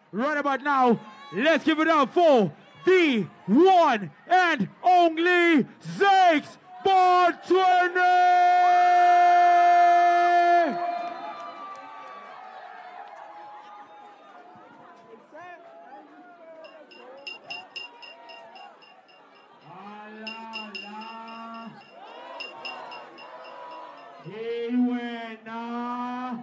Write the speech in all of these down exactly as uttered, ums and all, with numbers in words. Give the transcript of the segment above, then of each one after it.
Right about now, let's give it up for the one and only Zakes Bantwini! He went now.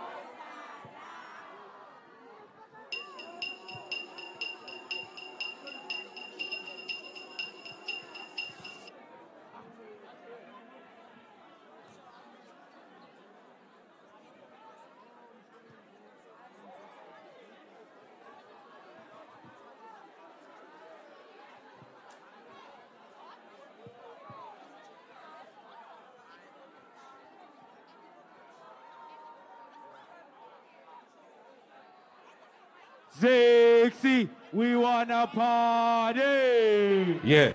Zakes, we wanna party. Yeah.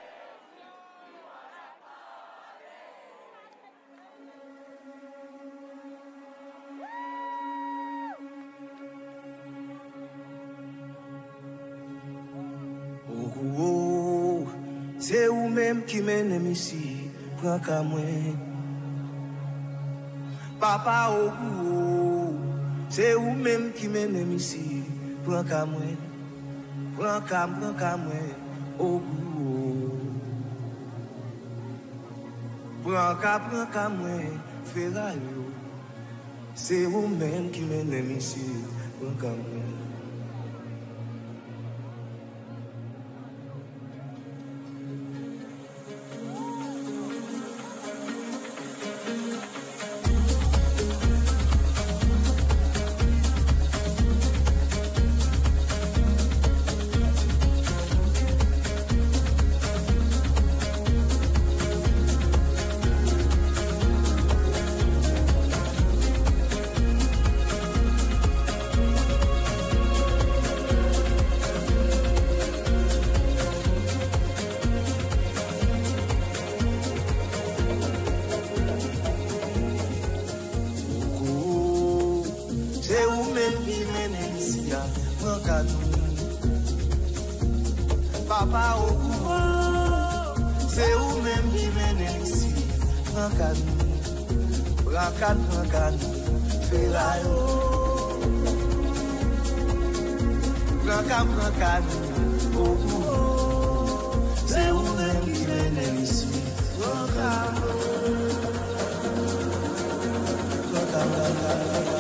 Oh, c'est ou même qui mène ici, prends qu'à moi. Papa, oh, c'est ou même qui mène ici. Prends qu'à moi, prends qu'à moi, prends qu'à moi, oh, prends qu'à, prends qu'à moi, fais la yo. C'est vous-même qui m'aime ici, prends qu'à moi. Papa, oh, c'est vous-même qui mène ici. Prends qu'à nous, prends qu'à nous, prends qu'à nous, fais la yo. Prends qu'à, prends qu'à nous, oh, c'est vous-même qui mène ici. Prends qu'à nous, prends qu'à nous.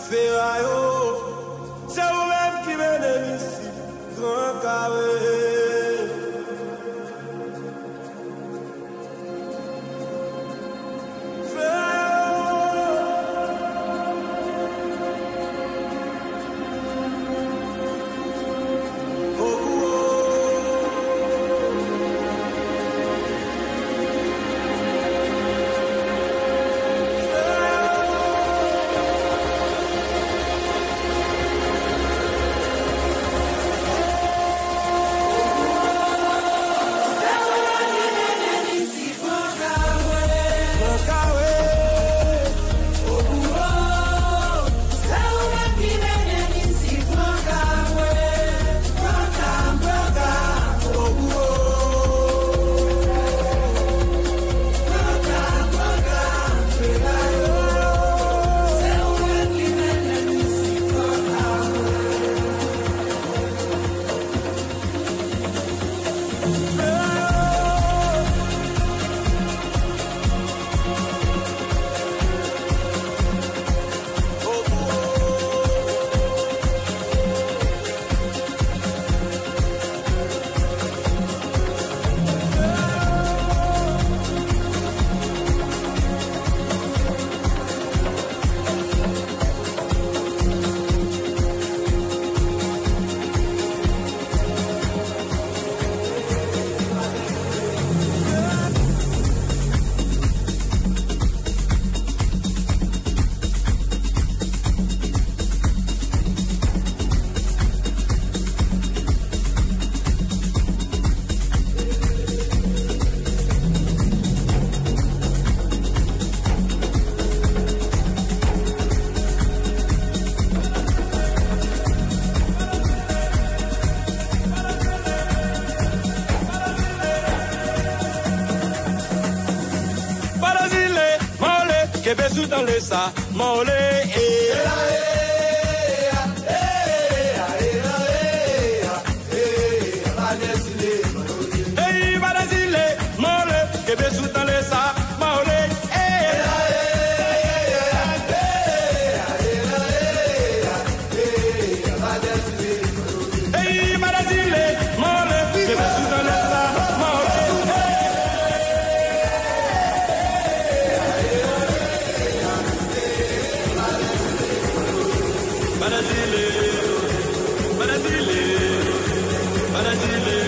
C'est vous-même qui menez ici, grand carré. Dans le sa, molé, eh. Hey, Badazile, mole, que besu dans le sa, mole, eh. Hey, Badazile, mole, que besu dans le sa, mole, Badazile, Badazile, Badazile.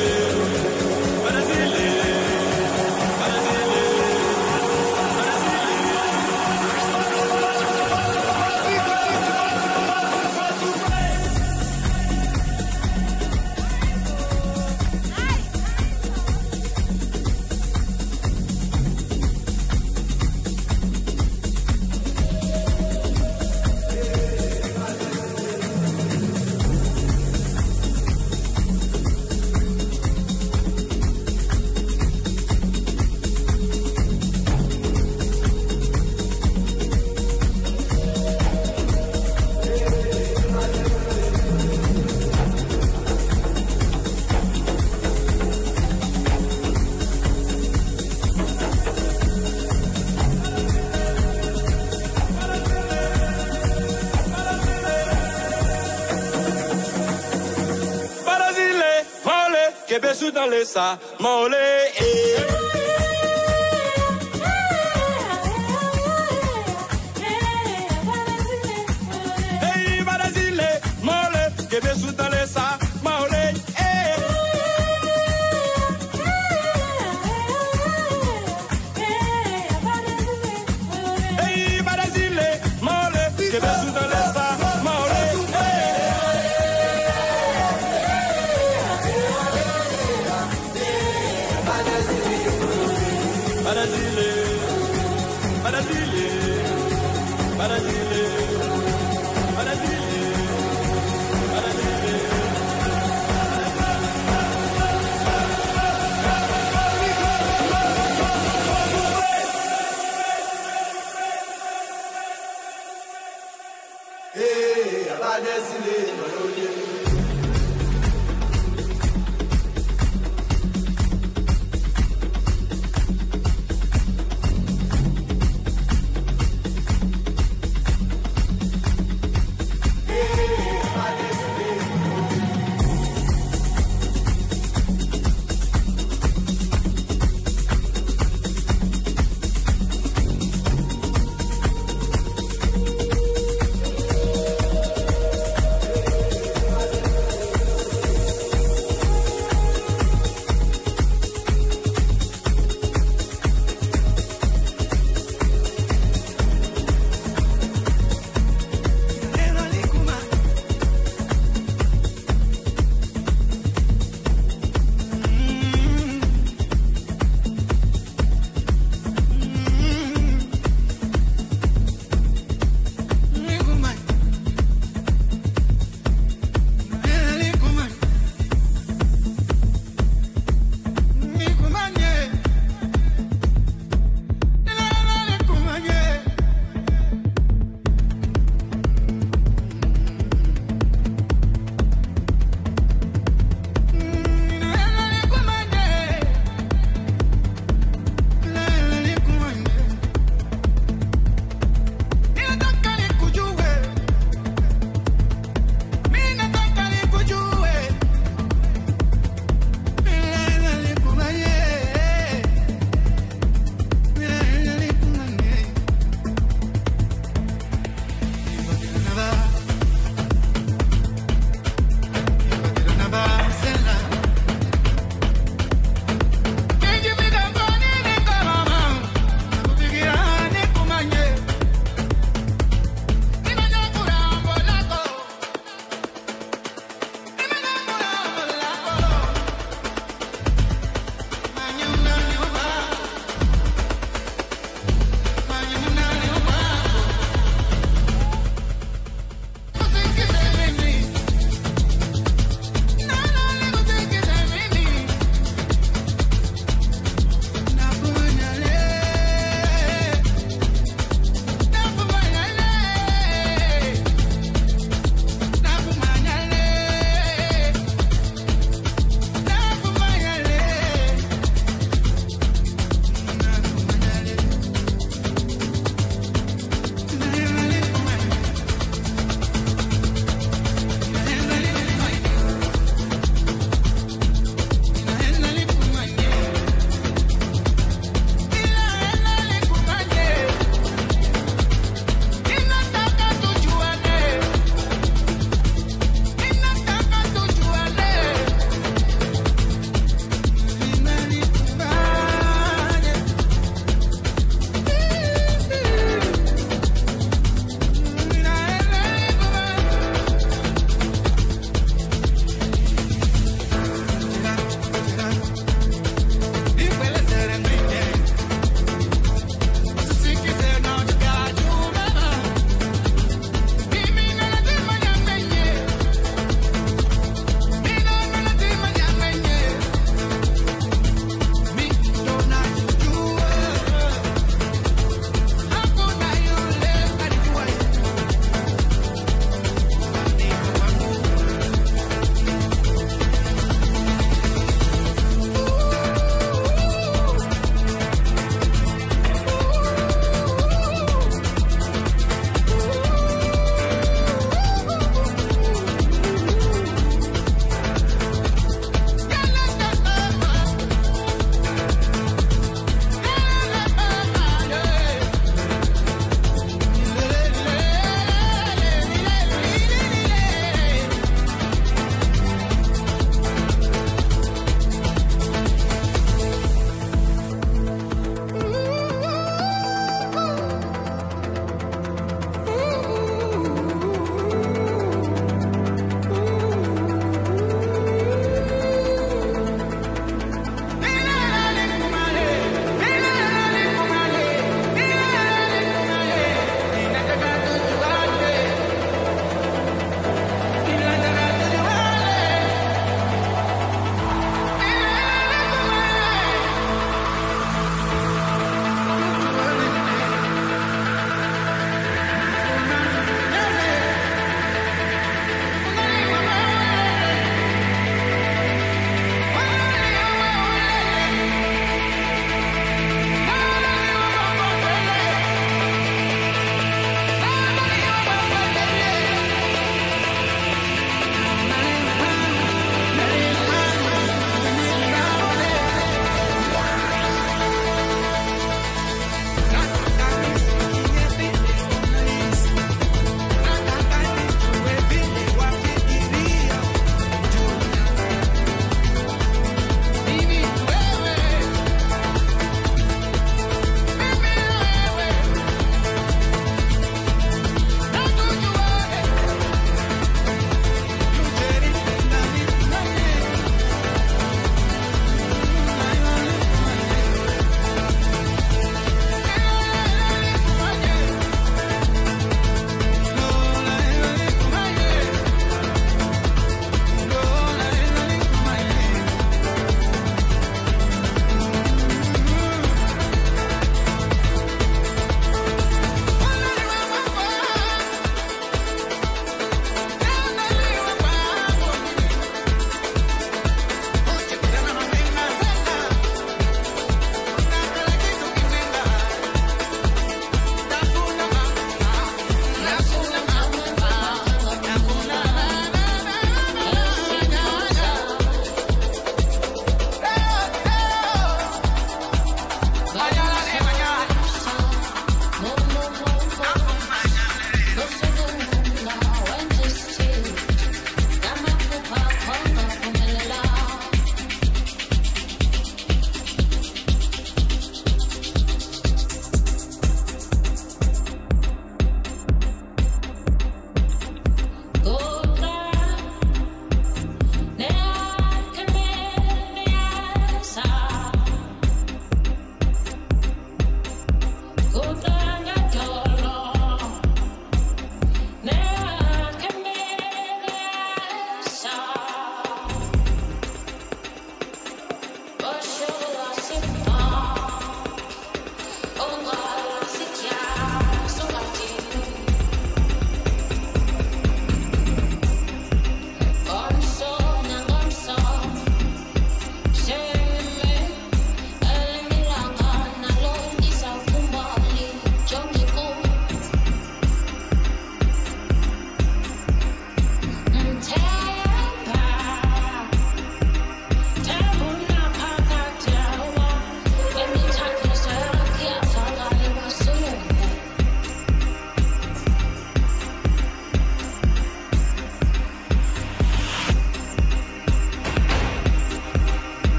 Que besu dans le sa, molé, eh. Hey, Badazile, molé, que besu dans le sa, molé, eh. Hey, Badazile, molé, que besu dans le sa, molé, eh. Badazile, Badazile, Badazile, Badazile, Badazile. Hey, Badazile, Badazile.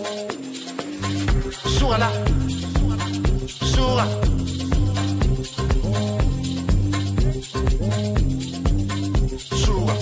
Suala. Sura. Sura.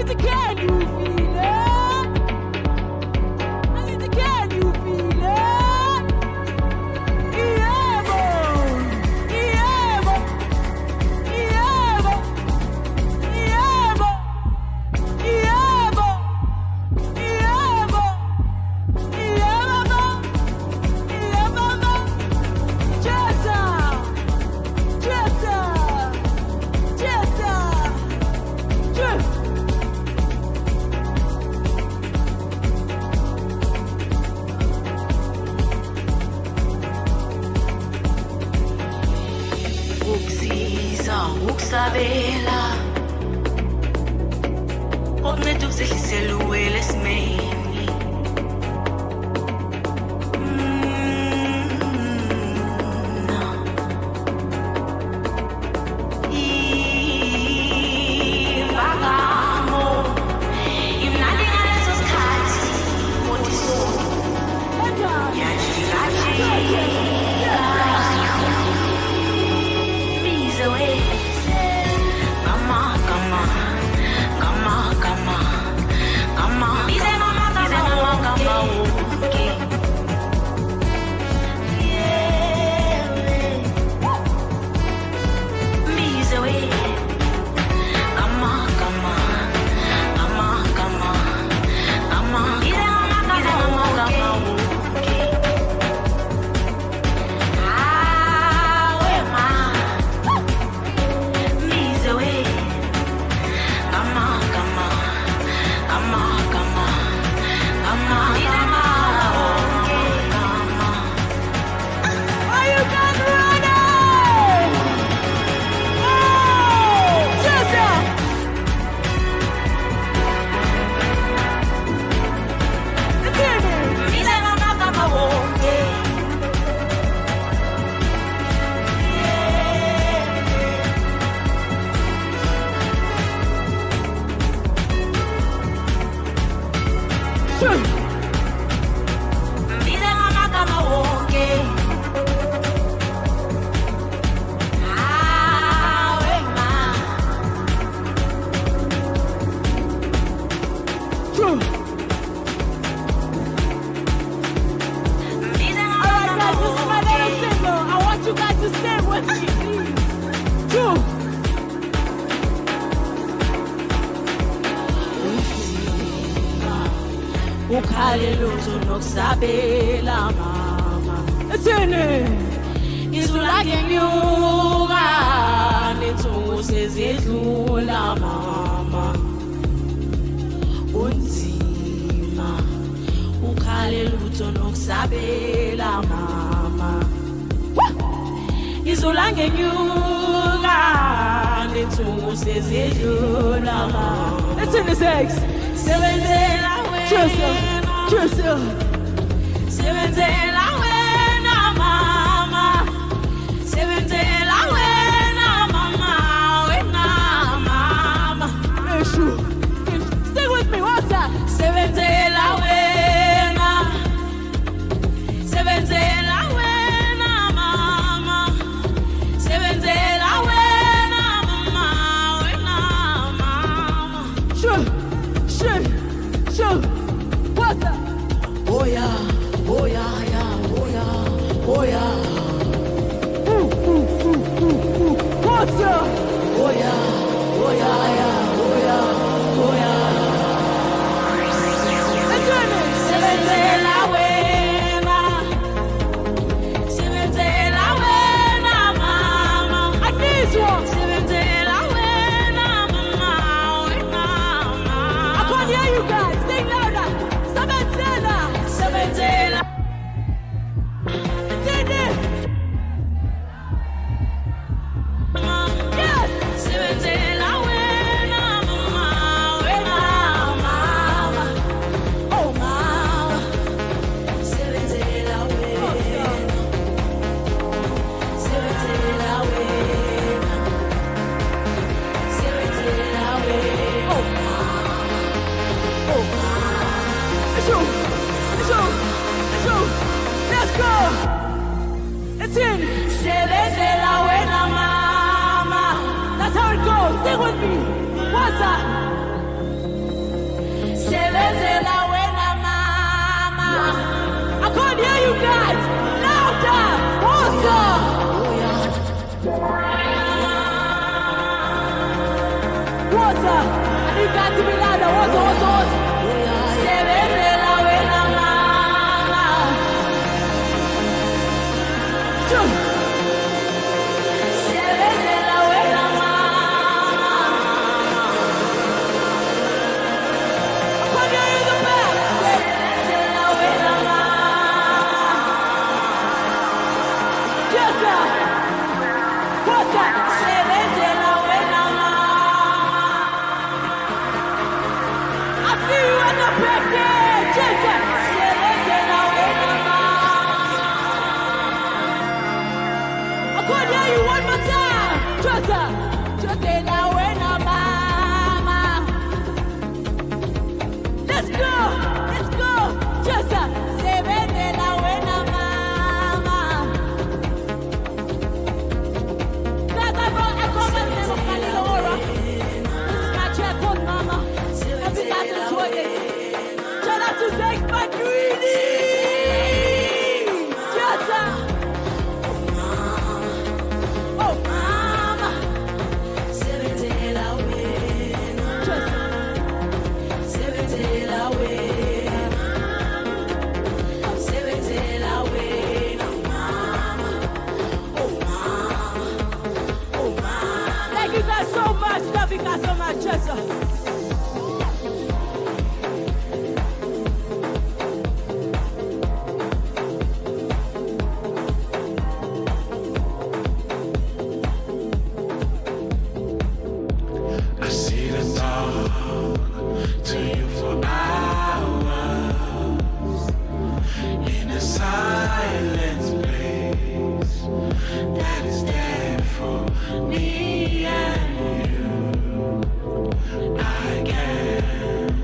need to can you feel it? I need to can you feel it? Yeah, boy. Yeah, boy. Yeah, boy. Yeah, boy. Yeah, boy. Yeah, boy. Yeah, boy. Yeah, mama. Jessa. Jessa. Jessa. Jessa. Uksiza, uksabela Obnet ukzehlisela uwelesmeni Ukhalelutho nokusabela mama ethene izulake nyuka nethuku sezidlula mama unzima ukhalelutho nokusabela mama izulake nyuka nethuku sezidlula mama ethene Zakes sebenzela Joseph, Joseph, sebenzela wena mama, sebenzela wena mama, wena mama. Eshu, stay with me, what's that? Sebenzela wena, sebenzela wena mama, sebenzela wena mama, wena mama. Sure, sure, sure. Oh yeah, oh yeah, yeah, oh yeah, oh yeah. Ooh, ooh, ooh, ooh, ooh. What's up? Oh yeah, oh yeah, yeah, oh yeah, oh yeah. Sebenzela wena, sebenzela wena mama. I need you. Sebenzela wena mama, wena mama. I can't hear you guys. Sing louder. Sebenzela, sebenzela. Yes, sebenzela wena mama, wena mama. Oh mama, sebenzela wena, sebenzela wena, sebenzela wena. Oh mama, oh mama. Let's go, let's go, let's go, let's go. It's in. Sebenzela wena mama. That's how it goes. Sing with me. What's that? I can't hear you guys. Louder. Awesome. Water. I need that to be louder. Water, water, water. Sebenzela wena mama. Jump. Sebenzela wena mama. I can't hear you in the back. Sebenzela wena mama. Yes, sir. Water. Sebenzela wena mama. I see you in the back there. Jesus. Sebenzela wena mama. I can't hear you one more time. Jesus. Sebenzela wena mama. Let's go. Let's go. Jesus. Sebenzela wena mama. Guys, I brought a comment name of Manila Aura. This is my track called Mama. Hope you guys enjoyed it. Shout out to Zakes Bantwini. Yes, sir. Oh, Mama. Sebenzela wena, Yes, sir. sebenzela wena, sebenzela wena, mama, oh mama, oh mama. Thank you guys so much. Love you guys so much. Yes, sir. I see the dark to you for hours in a silent place that is there for me and you. I can't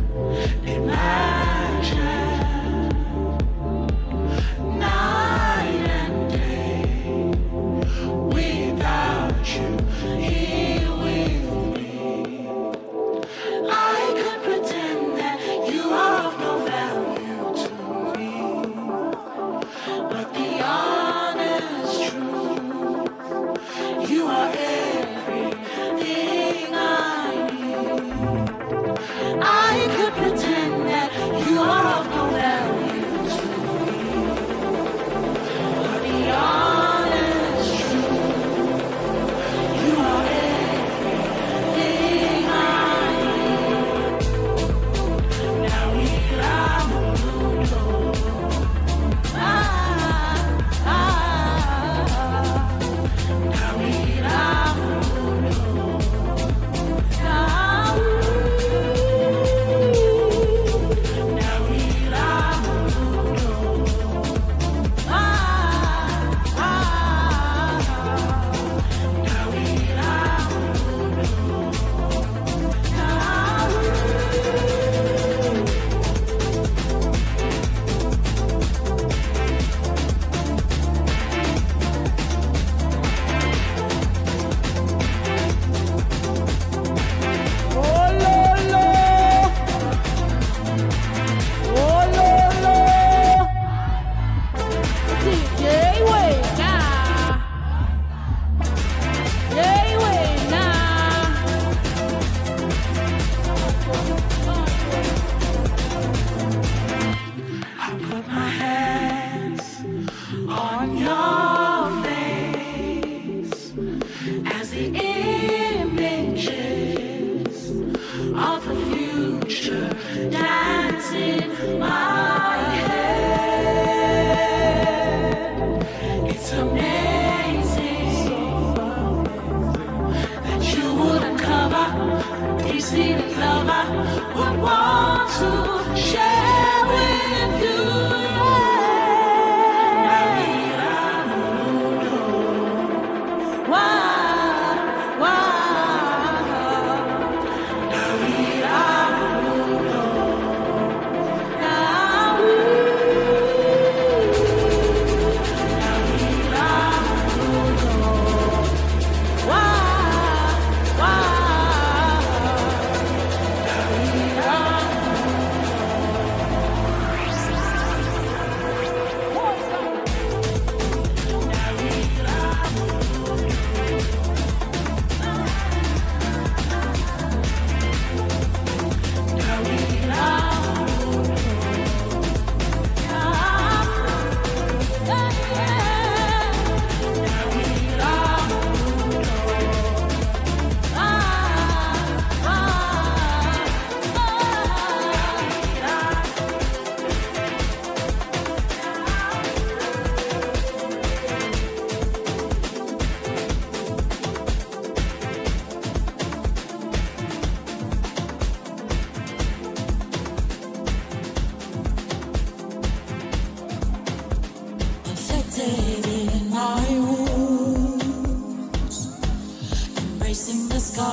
imagine night and day without you here with me. I could pretend that you are of no value to me, but the honest truth, you are everything I need. I could pretend that you are of no value to me, but the honest truth, you are everything I need. Now here I'm alone. Ah, ah, Now here I'm alone. ah. Now here I'm alone. Ah, ah. Now here I'm Oh, Lolo. Oh, Lolo. D J Wena. D J Wena. I put my hands on your face as the images of the future dance in my head. It's amazing that you would uncover these secret lover would want to share with you. Now here I'm alone. Wah, wah. Now here I'm Now we wah, wah.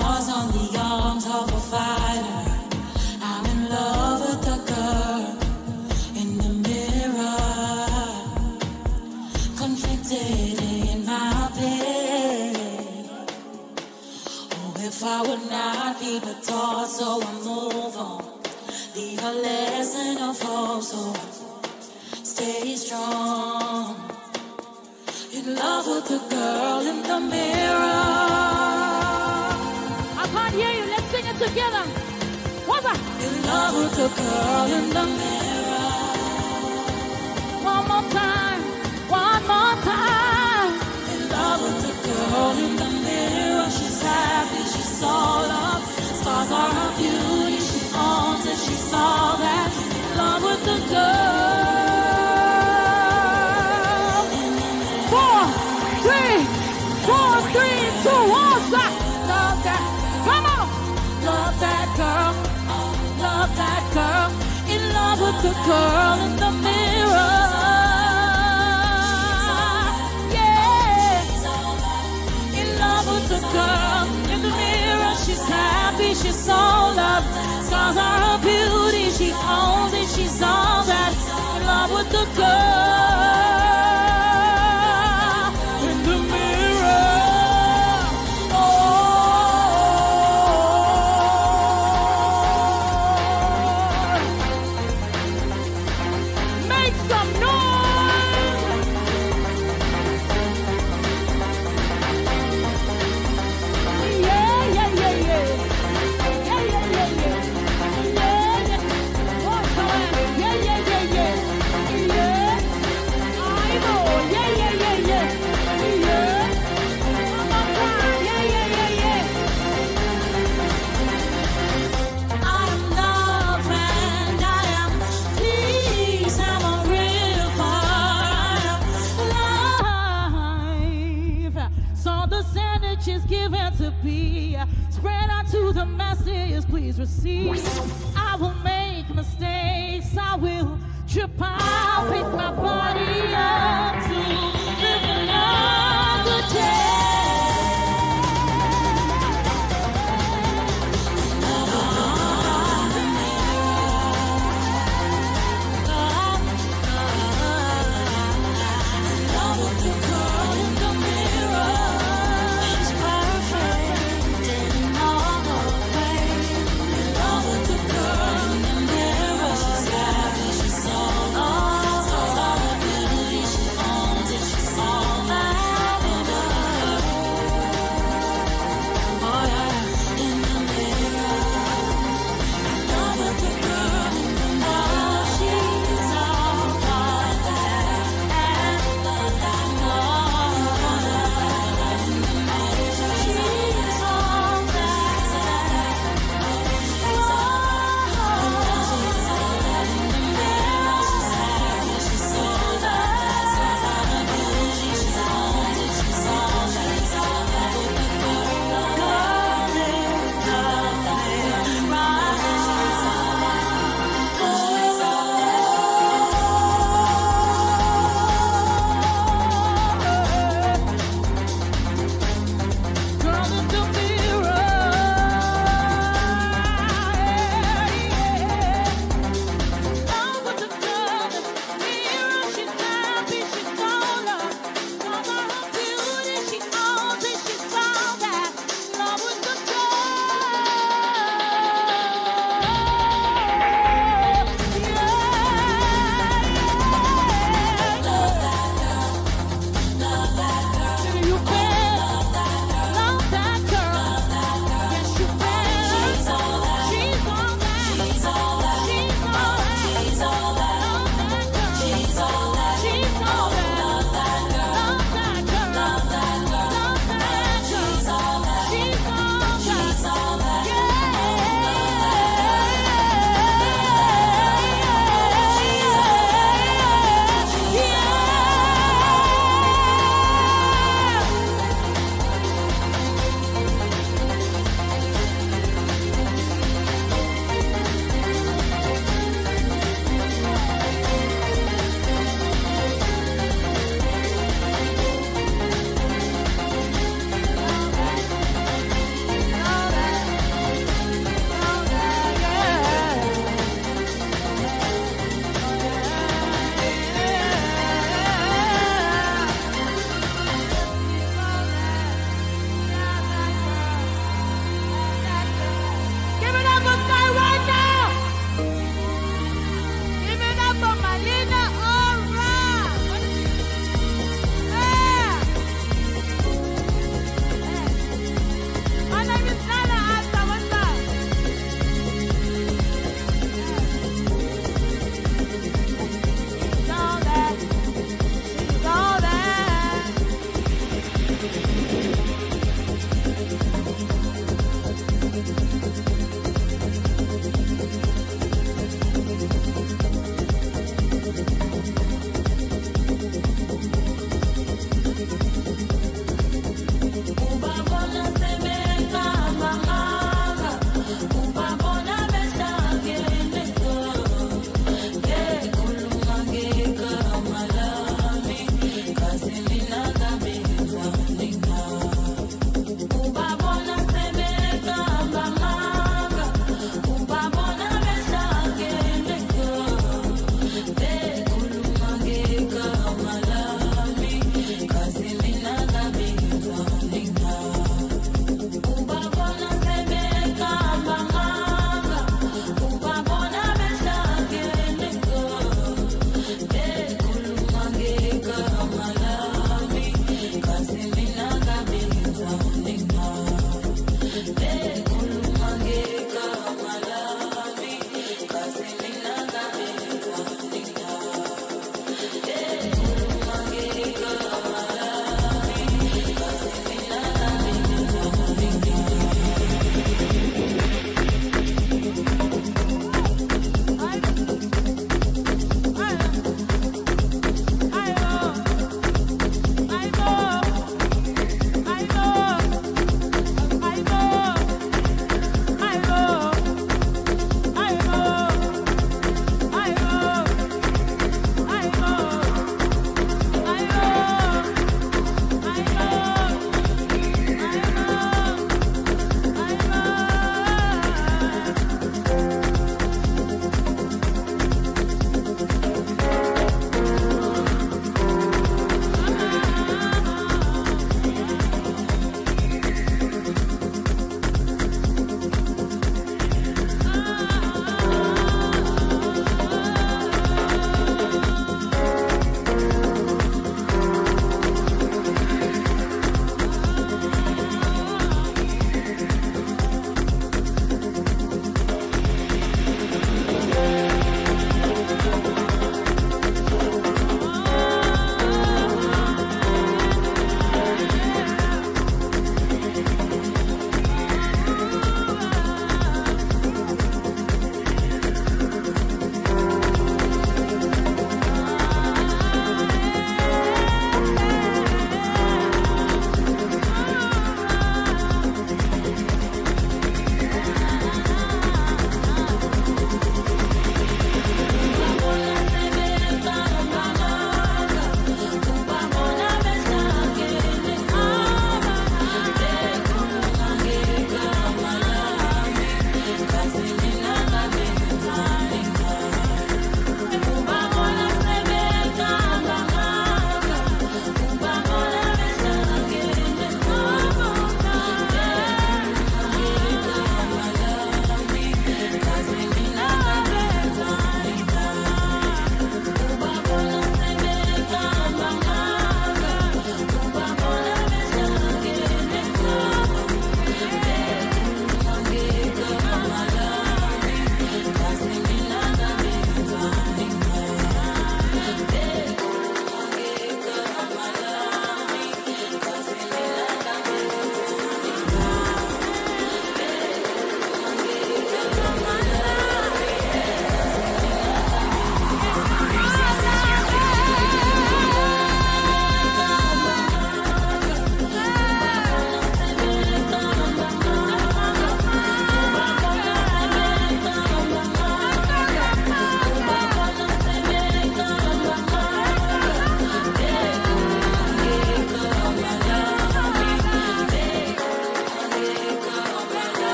scars on the arms of a fighter. I'm in love with the girl in the mirror, conflicted in my bed. Oh, if I would not keep it taught, so I move on. Leave a lesson of hope, so stay strong. In love with the girl in the mirror. I can't hear you. Let's sing it together. What's that? In love with the girl in the mirror. One more time. One more time. In love with the girl in the mirror. She's happy, she's all up. Scars are her beauty, she owns it, she saw that. In love with the girl. Four, three, four, three, two, one, stop. Love that. Come on. Love that girl, love that girl. In love with the girl in the mirror. Yeah. In love with the girl in the mirror. She's happy, she's all up. Scars are her beauty, she owns it, she's all that. In love with the girl. Spread out to the masses, please receive. I will make mistakes, I will trip, I'll pick my body up to live another day.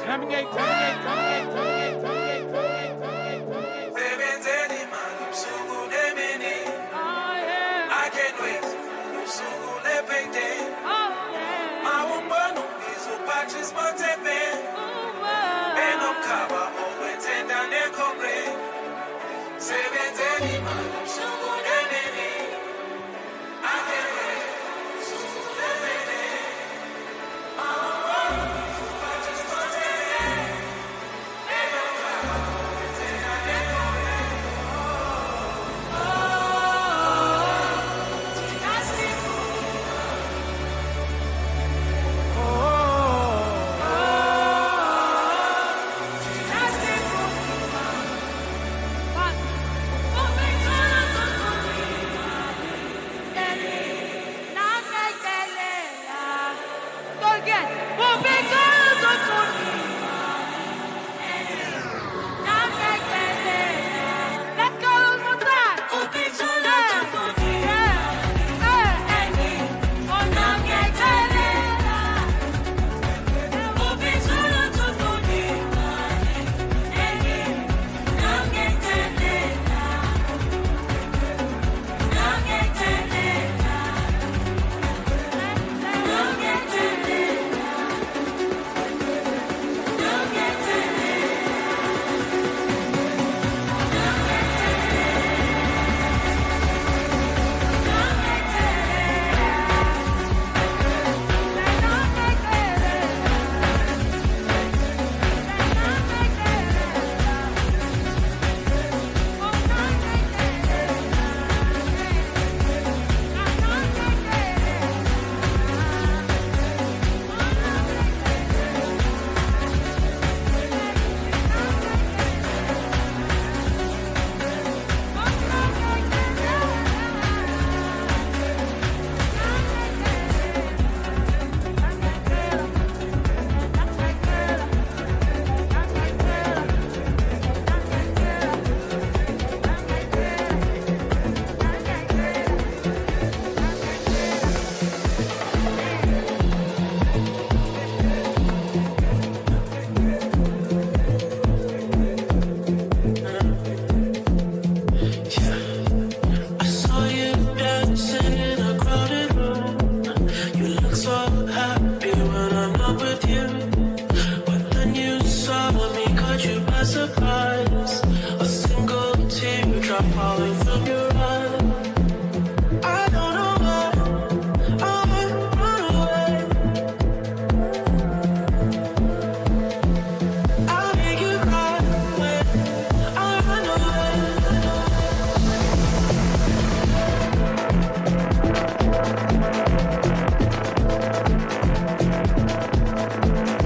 Thank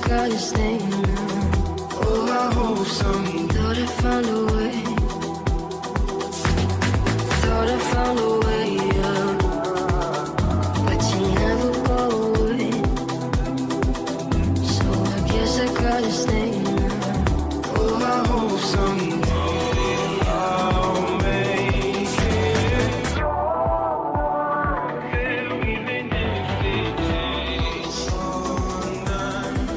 got his name now. Oh, I hope some thought I found a way. Thought I found a way out, but you never go away. So I guess I got his name now. Oh, I hope someday I'll make it. Even if it takes all night.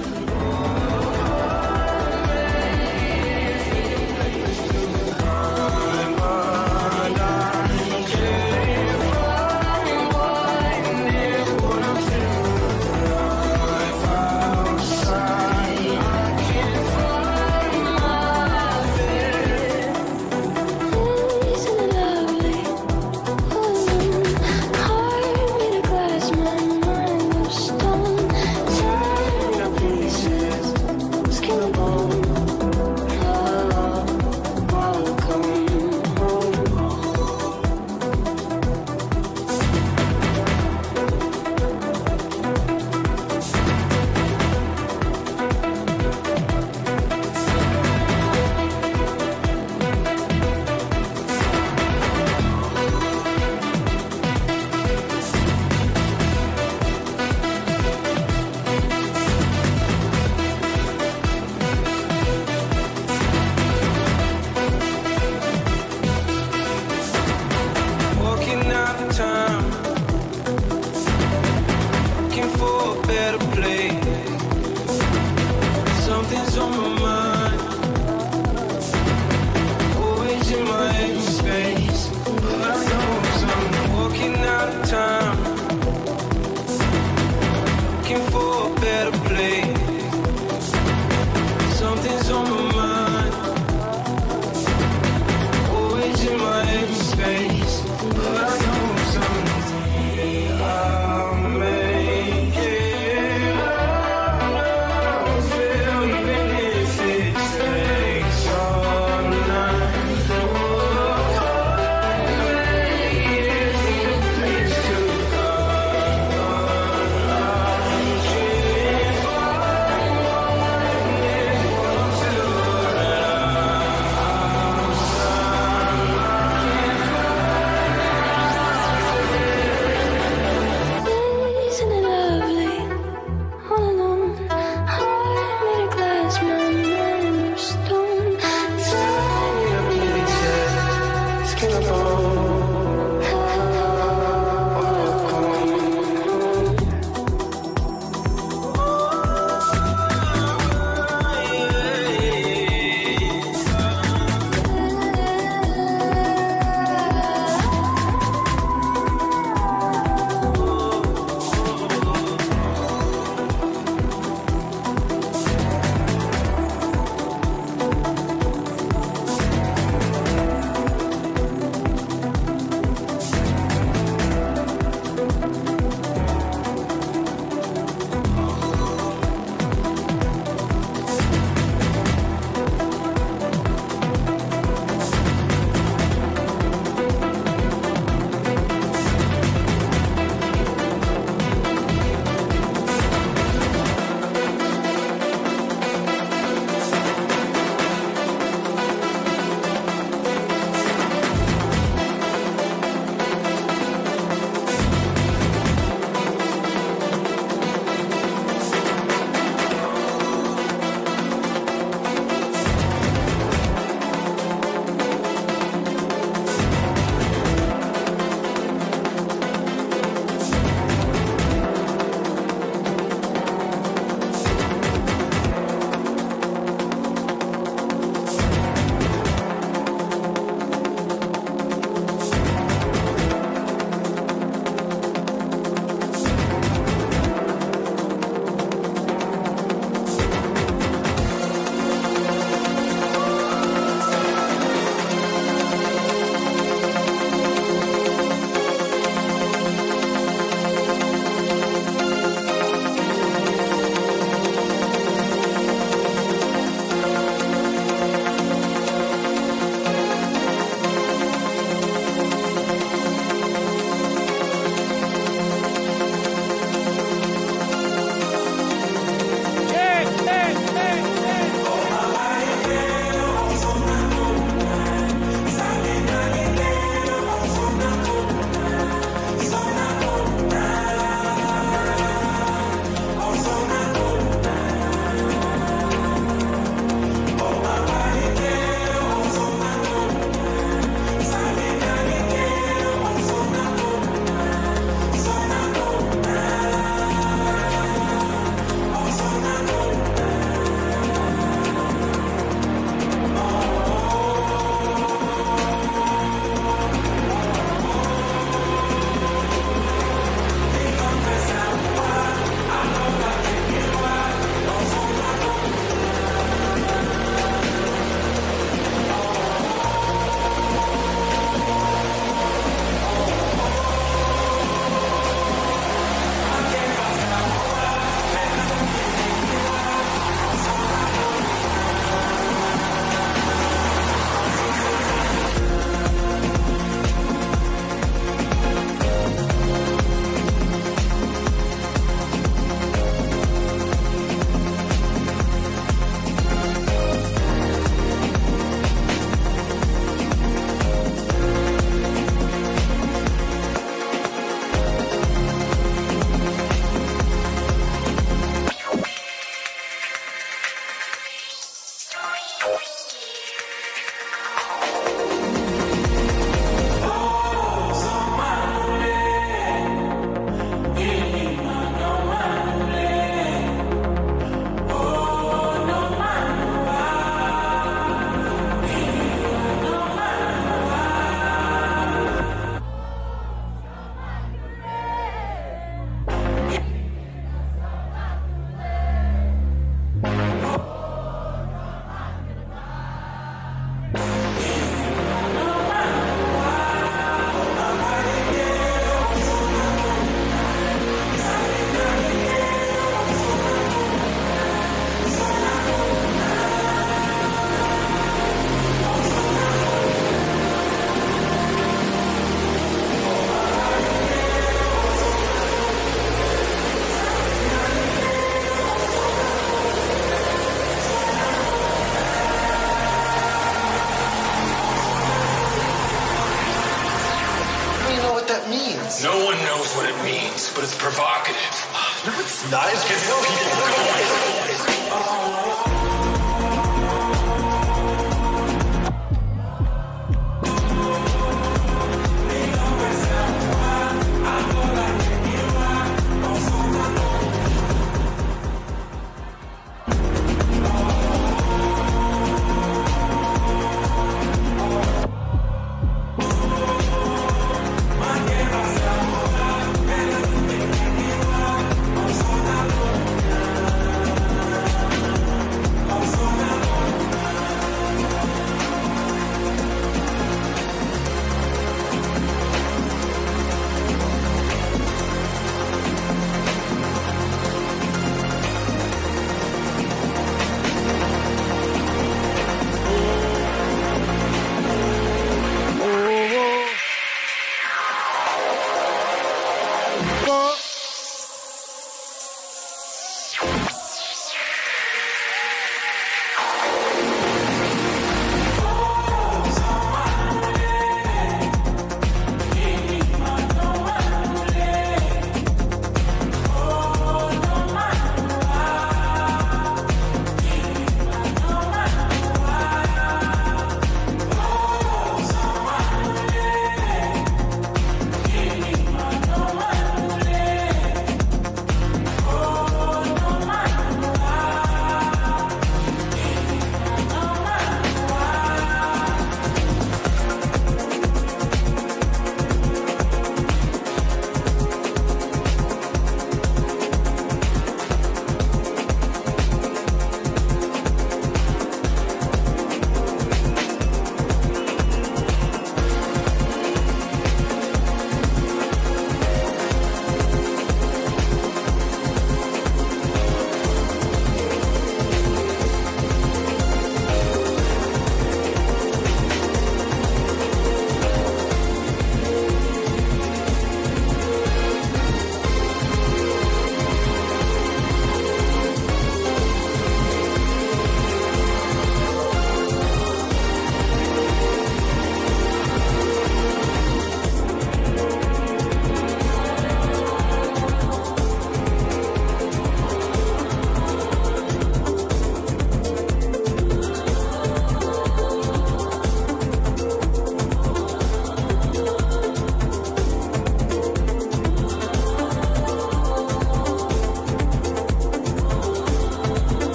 that means. No one knows what it means, but it's provocative. No, it's not. It's because people going.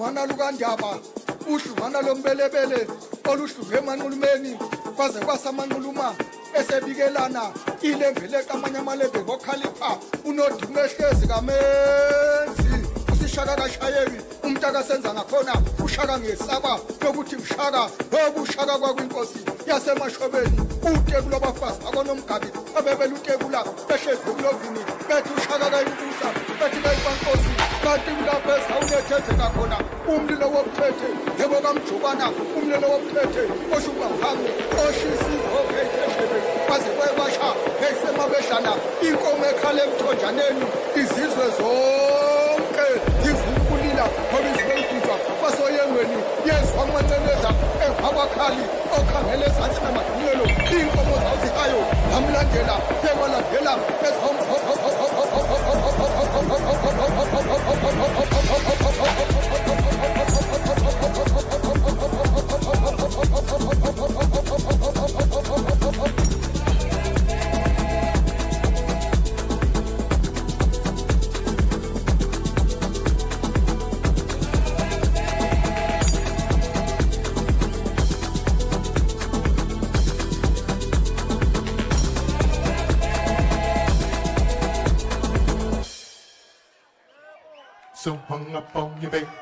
uhlungana lukaNdaba uhlungana lombelebele oluhlume emanqulumeni kwaze kwasamanquluma esebikelana ilembele kamanye amalebe ngokhalipha unodume ehlezi kamenzi usishaka kashayeki umntaka senza ngakhona ushaka ngesaba yokuthi ushaka obushaka kwakwinkosi yasemashobeni uTeku lobafazi akonomgabi abebele uTeku la behlezi kulovini bethi ushaka kayinkusa bethi kayinkosi kanti kulapha awunethezeka khona umlilo wobuthethe yebo kamjubana umlilo wobuthethe oshuba hangu oshisi ophetheshebe baze kwebasha esemabeshana inkomo ekhala emthonjaneni izizwe zonke zivukulila ngobizweyidwa basoyengweni yezwa amanceneza engabakhali okhangele ezansi namadumelo inkomo zazihayo amlandela yekwalandela So hung up on you, baby.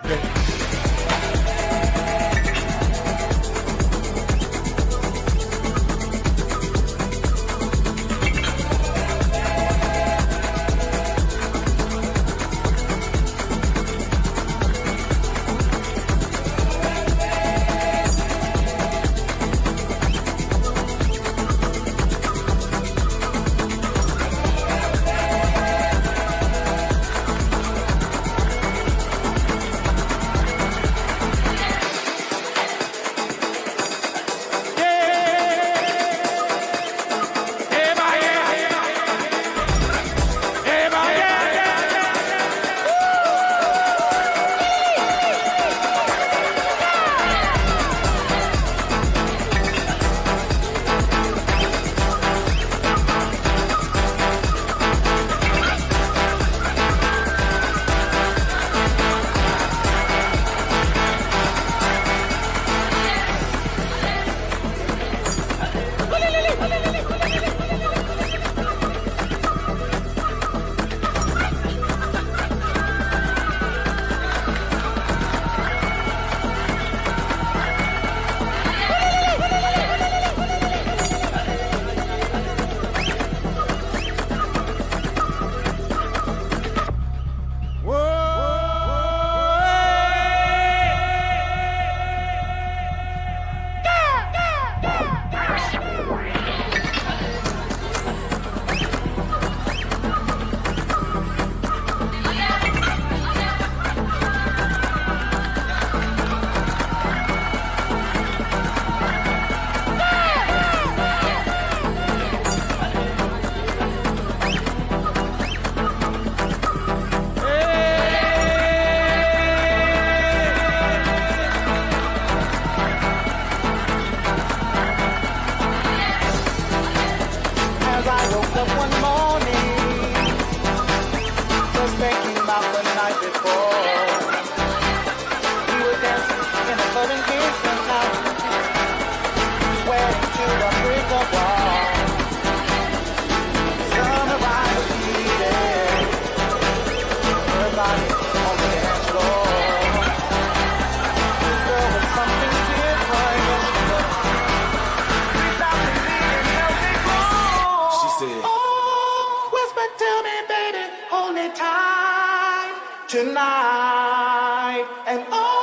Tonight and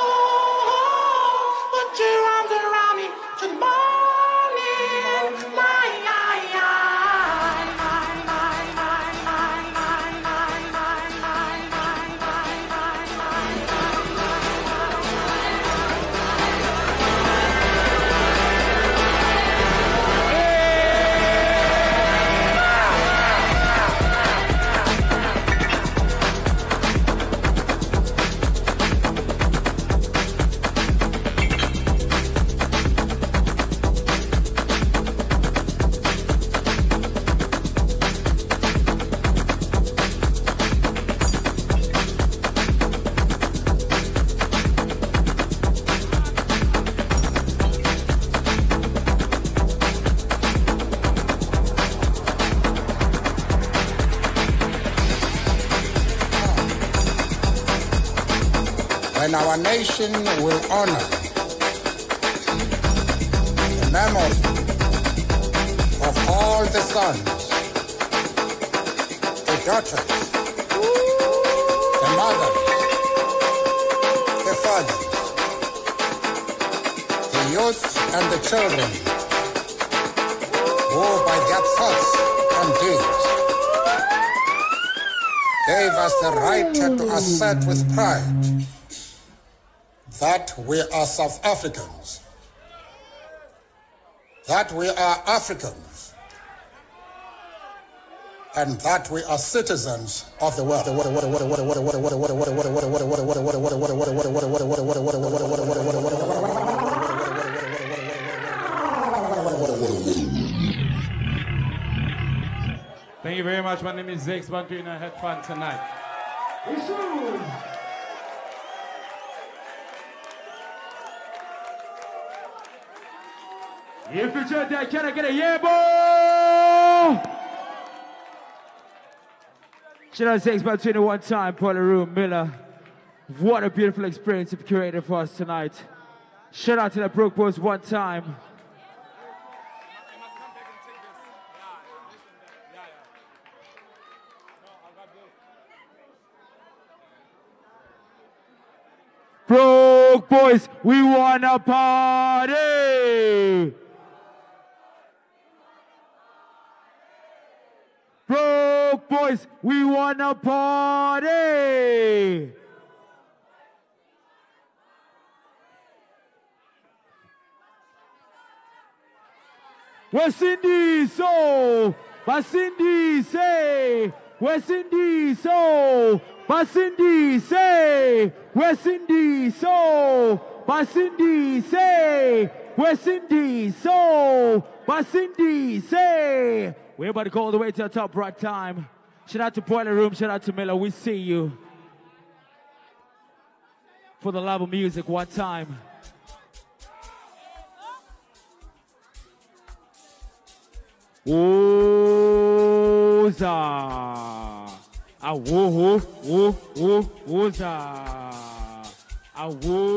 oh, put your arms around me till the morning light. when our nation will honor the memory of all the sons, the daughters, the mothers, the fathers, the youth and the children who by their thoughts and deeds gave us the right to assert with pride that we are South Africans, that we are Africans, and that we are citizens of the world. Thank you very much. My name is Zakes Bantwini. I had fun tonight. If you should that, can I get a yeah, boy? Shout out Zakes Bantwini one time, Paula Room, Miller. What a beautiful experience you've curated for us tonight. Shout out to the Broke Boys one time. Broke Boys, we wanna party! Broke Boys, we wanna party! West Indies, so, West Indies, say, West Indies, so, West Indies, say, West Indies, so, West Indies, say, West Indies, so, West Indies, say. We're about to go all the way to the top right time. Shout out to Boiler Room, shout out to Miller, we see you. For the love of music, one time. Oza. Ah, woo, woo, woo, woo, oza. Ah,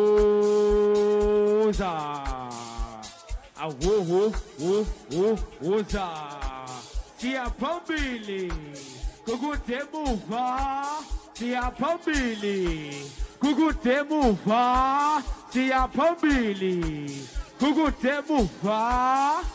wooza. Ah, woo, woo, woo, woo, oza. Tia Pambili. Kukute muva. Tia Pambili. Kukute muva. Tia Pambili. Kukute muva.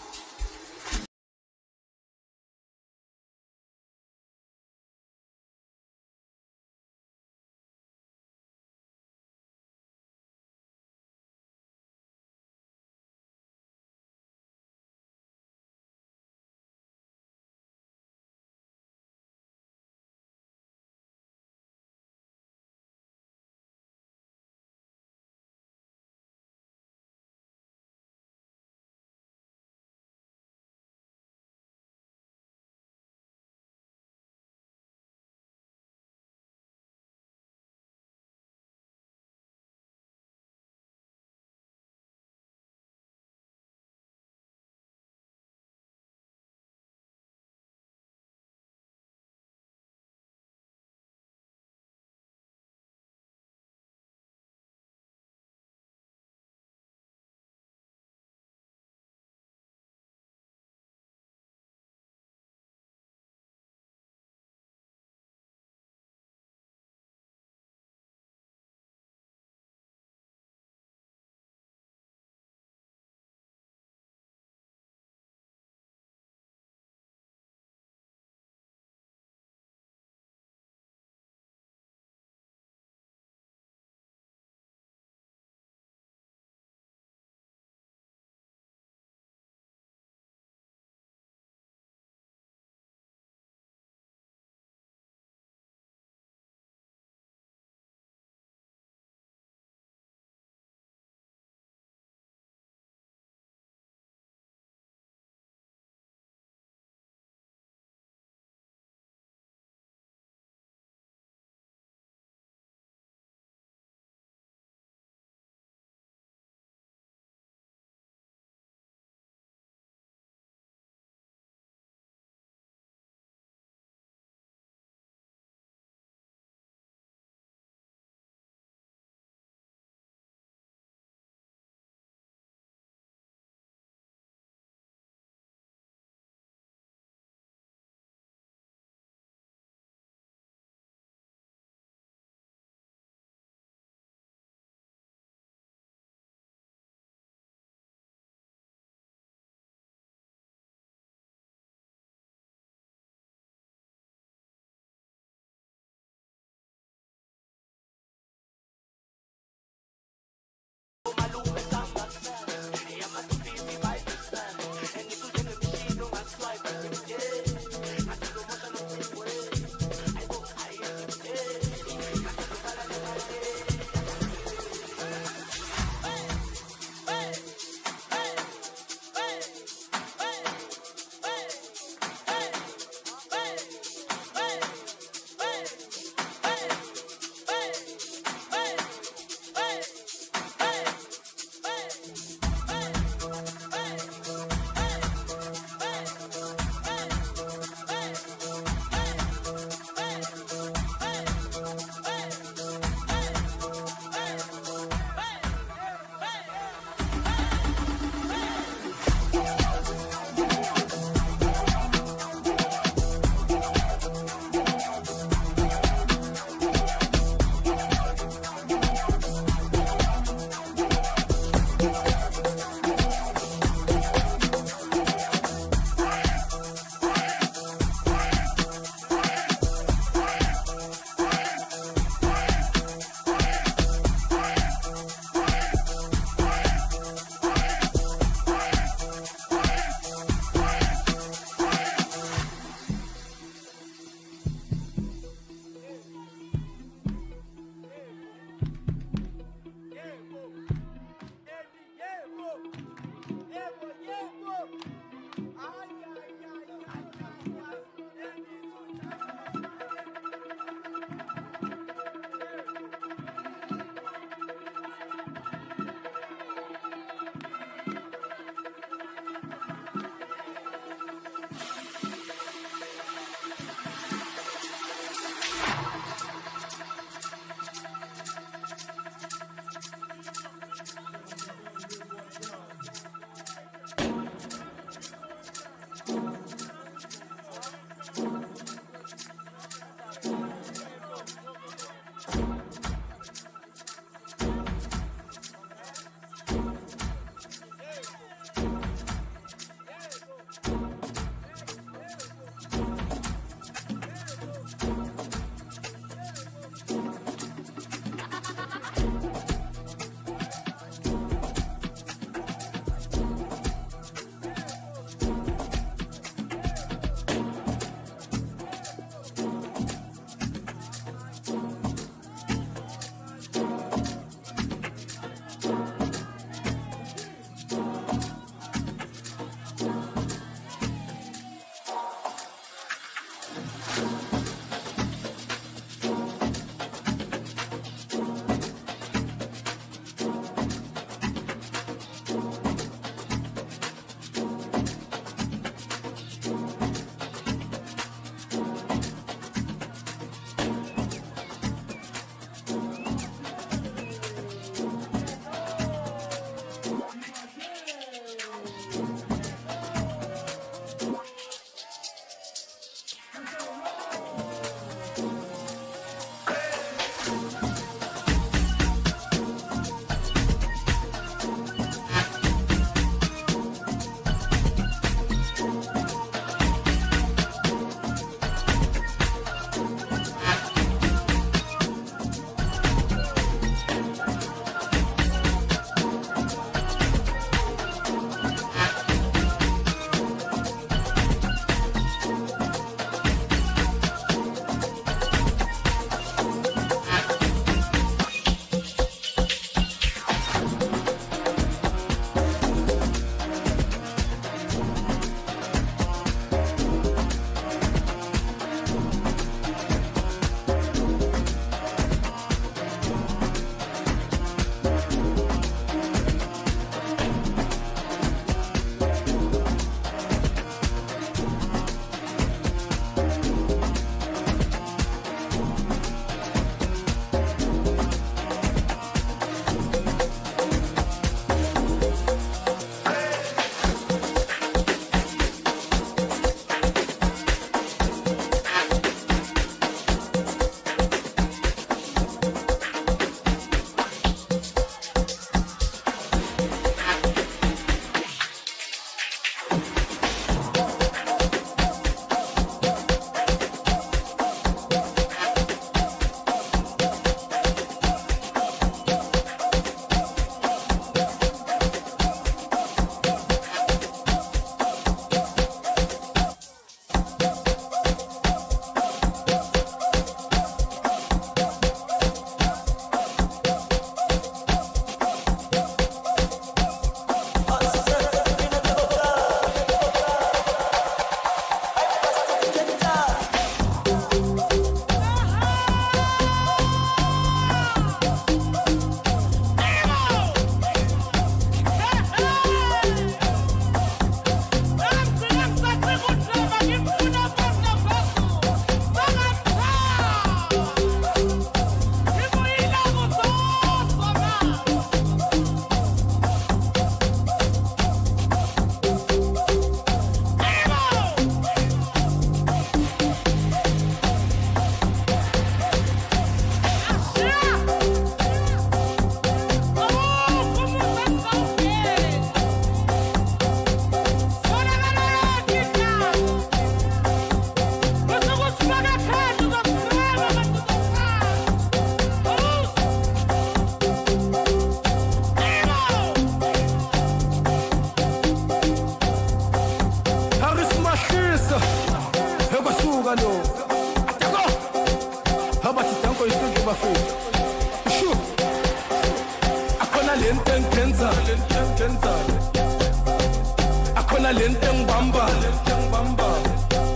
Akona lente ngibamba, lente ngibamba.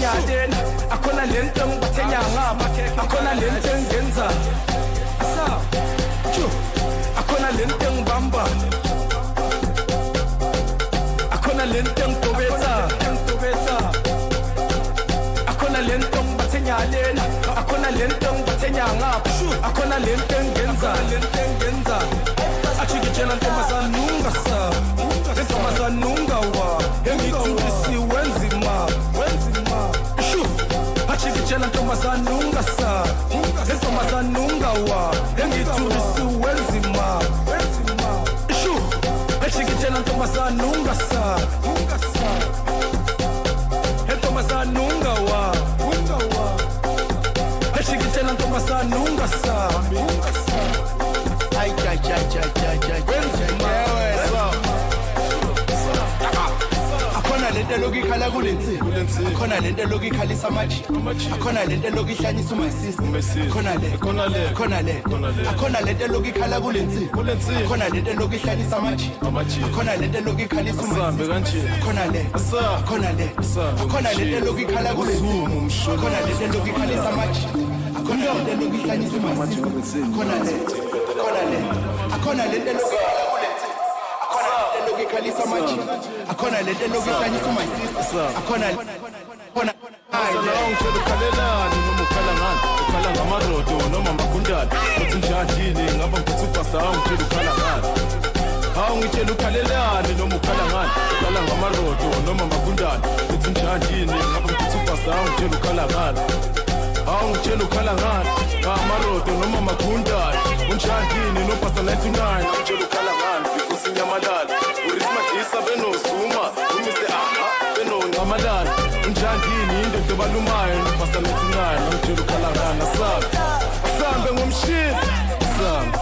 bathenyadena akhona lento ngibathenya ngapha akhona lento engenza asa chu akhona lento ngibamba akhona lento ngitobetsa ngitobetsa akhona lento ngibathenyalena akhona lento ngibathenya ngapha akhona lento engenza lento engenza achikitshela ntombazana nungasa ntombazana nungawa engikuthisi wenzima wenzima shu achikitshela ntombazana nungasa ntombazana nungawa engikuthisi wenzima wenzima shu achikitshela ntombazana nungasa nungasa ntombazana nungawa nungawa achikitshela ntombazana nungasa nungasa ay ay ay ay ay akhona lento lokikhala kulensi akhona lento lokikhalisa amaji akhona lento lokihlanyisa my sister akhona le akhona le akhona le akhona lento lokikhala kulensi akhona lento lokihlanyisa amaji akhona lento lokikhalisa usambe kanje akhona le akhona le akhona lento lokikhala kulensi akhona lento lokikhalisa amaji akhona lento lokihlanyisa my sister akhona le akhona le akhona lento lokikhala Kalisa machi akona lento lokuhlanyisa my sister akona akona sana ungitshela ukhalelani noma ukhala ngani ukhala ngamarodo noma magundane uthi njani ngaba ngikusuperstar ungitshela ukhala ngani hawu ngitshela ukhalelani noma ukhala ngani ukhala ngamarodo noma magundane uthi njani ngaba ngikusuperstar ungitshela ukhala ngani hawu ngitshela ukhala ngani ngamarodo noma magundane unjani no pasta ninety-nine ngitshela ukhala ngani before sinyamalala urismadisa benozuma umise aha benongamalala unjangini indoda ebalumayo nopasta ninety-nine ngitshela ukhala ngani asabe asambe ngomshini asambe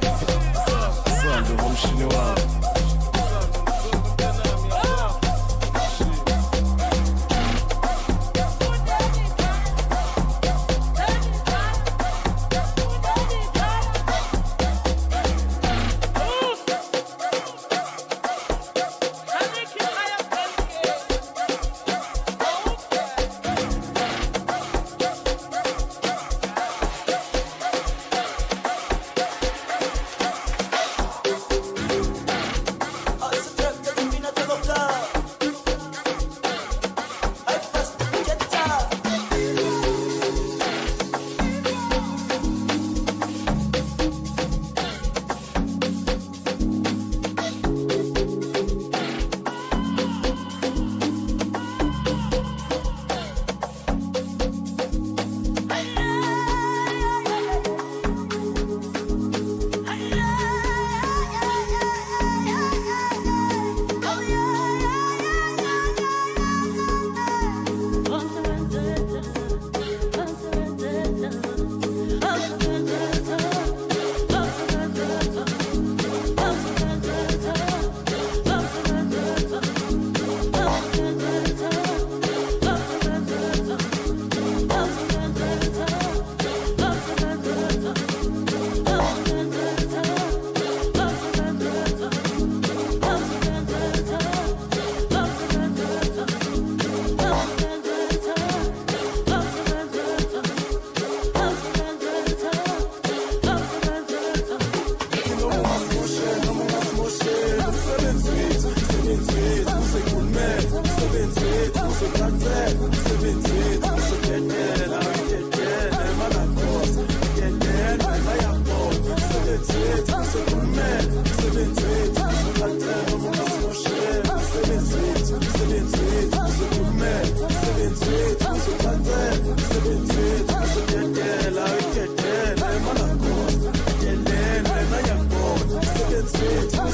asambe ngomshini wami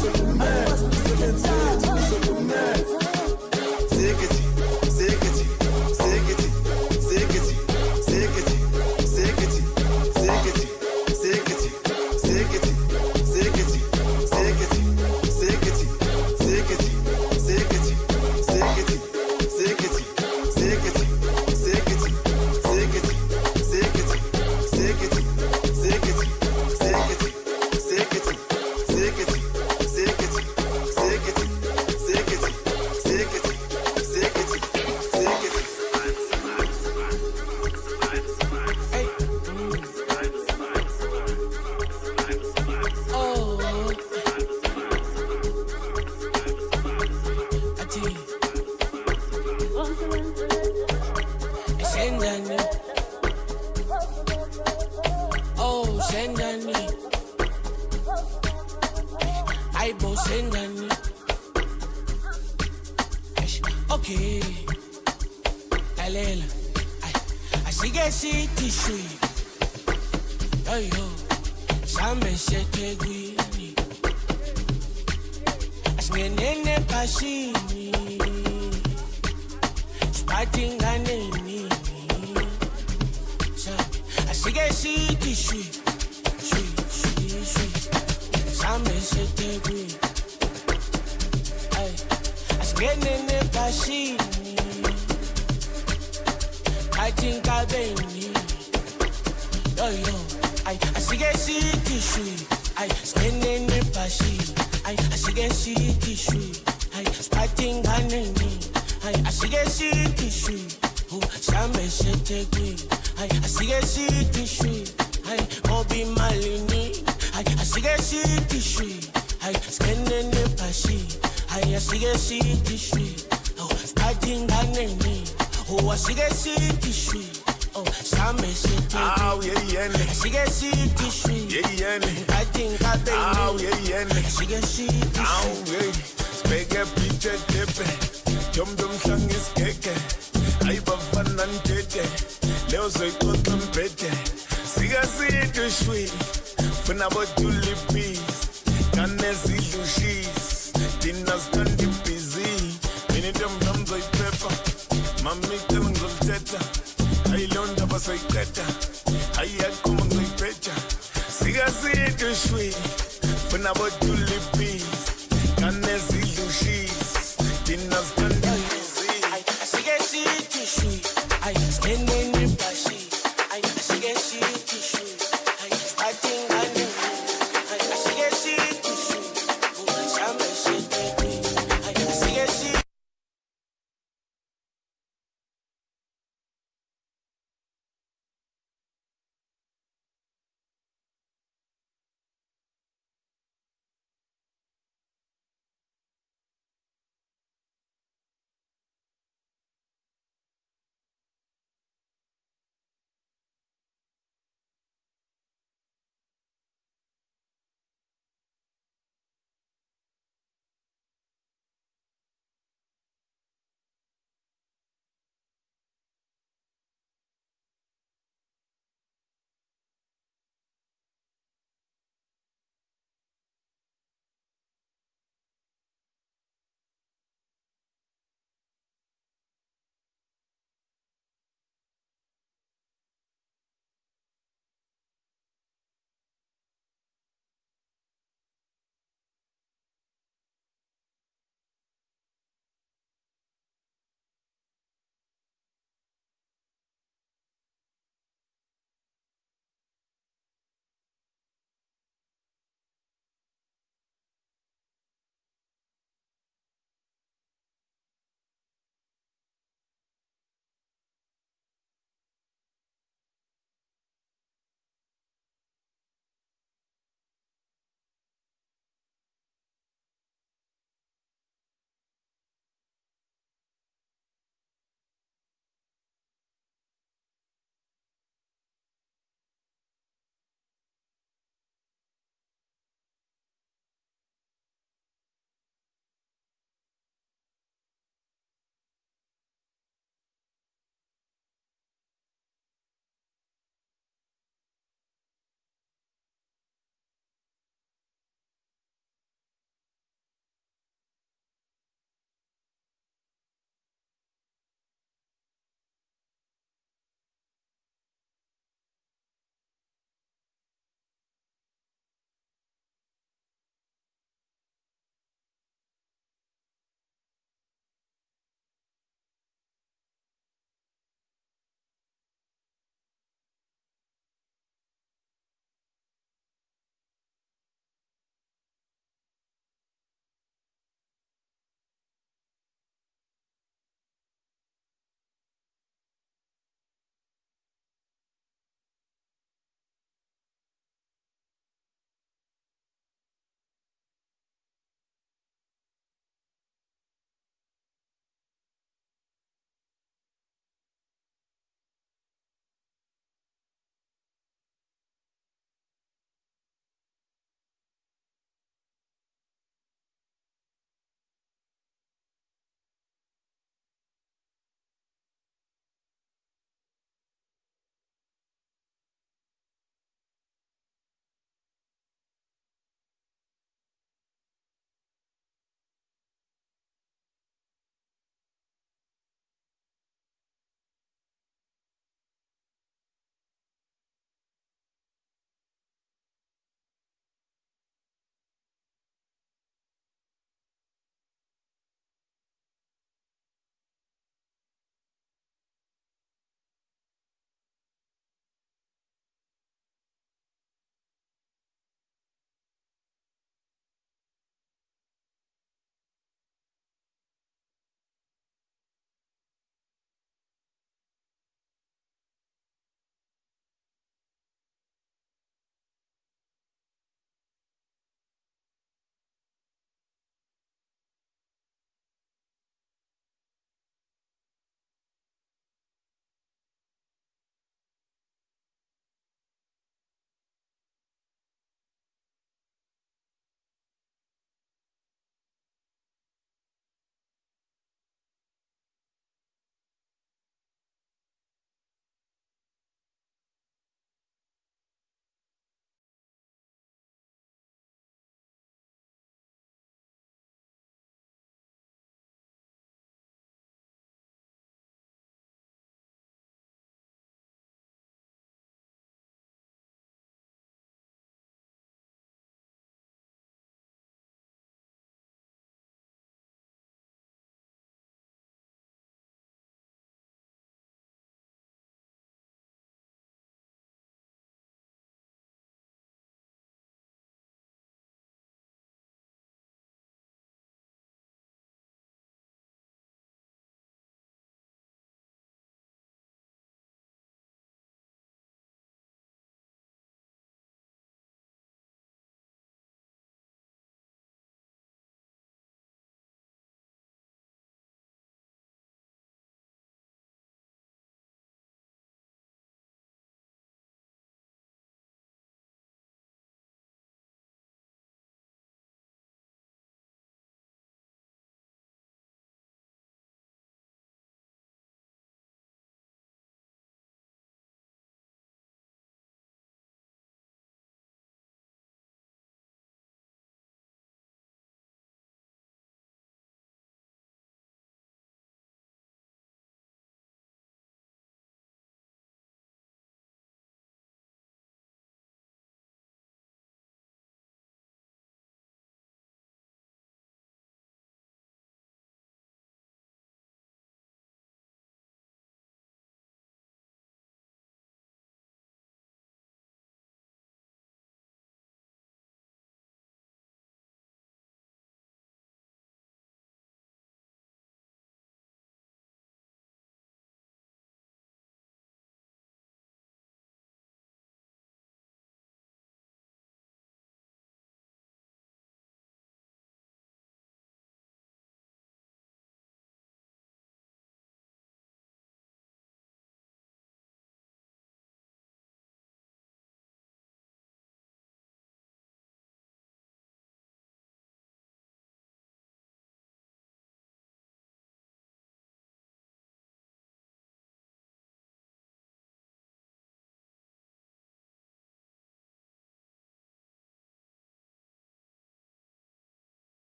Take it, take it. Okay. Alela. I see get see tissue. Yo yo. Sambe shete gwini. Asngenene pashini. Sparting ganeni. I see get see tissue. Sweet, sweet, sweet. Sambe shete gwini. Asngenene pashini. I think I been yo yo, I I see get see tissue, I spending the passion, I I see get see tissue, I starting ganeni, I I see get see tissue, oh some shit take me, I I see get see tissue, I Obi Malini, I I see get see tissue, I spending the passion, I I see get see tissue, oh starting ganeni. Oh, I see get see tissue. Oh, some shit. Oh, yeah, yeah. I see get see tissue. Yeah, yeah. I think I think. Oh, yeah, yeah. I see get see tissue. Oh, yeah. Speke picture tepe. Jom jom sang is keke. Aiba fanan tete. Leo soy kotam pete. Siga see tissue. Funa bot tulipi. Kane si lushis. Dinas kandi busy. Mini jom jom soy pepper. Mami telling good teta, I learned up as I teta. I had come on my pecha. See, I see it to sweet. When I bought you lippy, can I see you sheets? Dinner's done easy. I see it to sweet. I spend